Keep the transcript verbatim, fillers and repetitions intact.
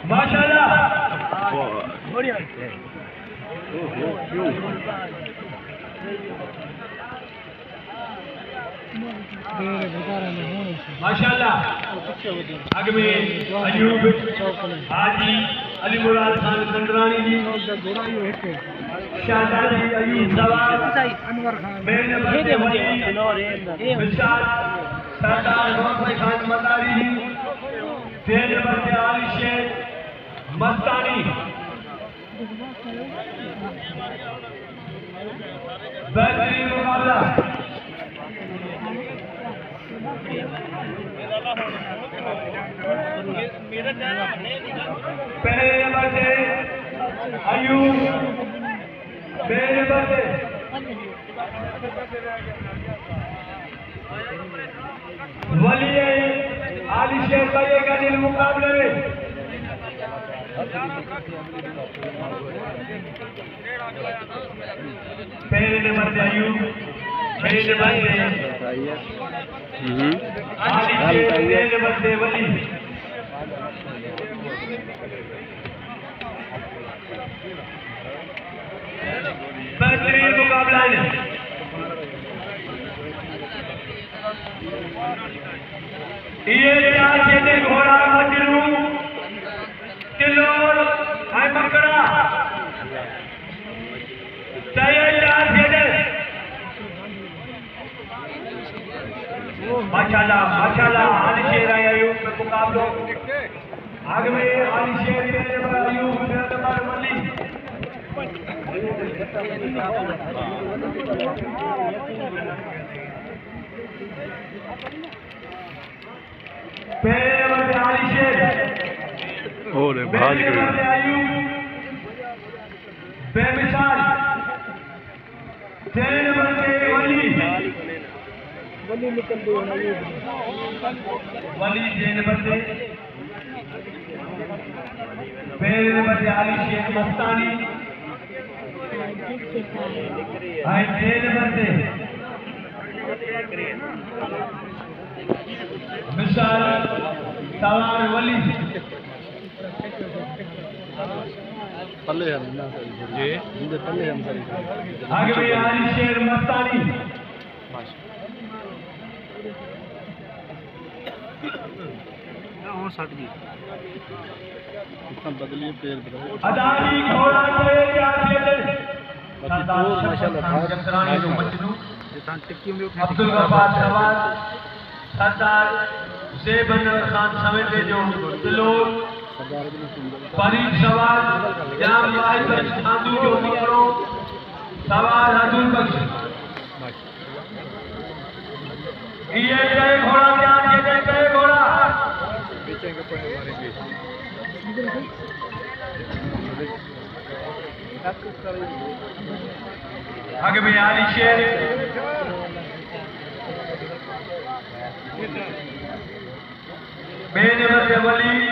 माशाल्लाह बढ़िया माशाल्लाह आगे में अयूब हाजी अली मुराद खान कंडरानी जी शाहजादी अयूब सवार अनवर खान विशाल सरदार मोहम्मद खान मदारी जी तेज बंदे आली शेख मस्तानी बेहतरीन मुकाबला पहले नंबर से अयूब पहले नंबर से वली आली शेख भाई का दिल मुकाबले में पहले नंबर से अयूब पहले नंबर से आली शेख पहले नंबर से वली बेहतरीन मुकाबला है ये चार जेते घोड़ा मजरू किलोर है मकड़ा चाहिए चार जेते माशाल्लाह माशाल्लाह आली शेर है अयूब में मुकाबलों आगे में आली शेर के अयूब में वली पहले नंबर से आली शेर और भाज गए अयूब बेमिसाल पहले नंबर से वली वली निकल गई वली जे नंबर से पहले नंबर से आली शेख मस्तानी हाय जे नंबर से मिसाल सवार वली पल्ले हम ना जी इनके पल्ले हम सही आगे भी आली शेर मस्तानी और सट गई इतना बदलिए पैर बदलिए अदाली घोड़ा करे क्या खेले सरदार माशाल्लाह कंडरानी जो मजनू टिक्की में अब्दुल गफ्फार सवार सरदार ज़ेब अनवर खान समेत जो दिलोर फरीद सवार जाम वाहिद खानदू जो मकरो सवार हजूर बख्श ये कई घोड़ा क्या ये कई घोड़ा पीछे के पड़े मारेंगे आगे में आली शेर मेरे नंबर से वली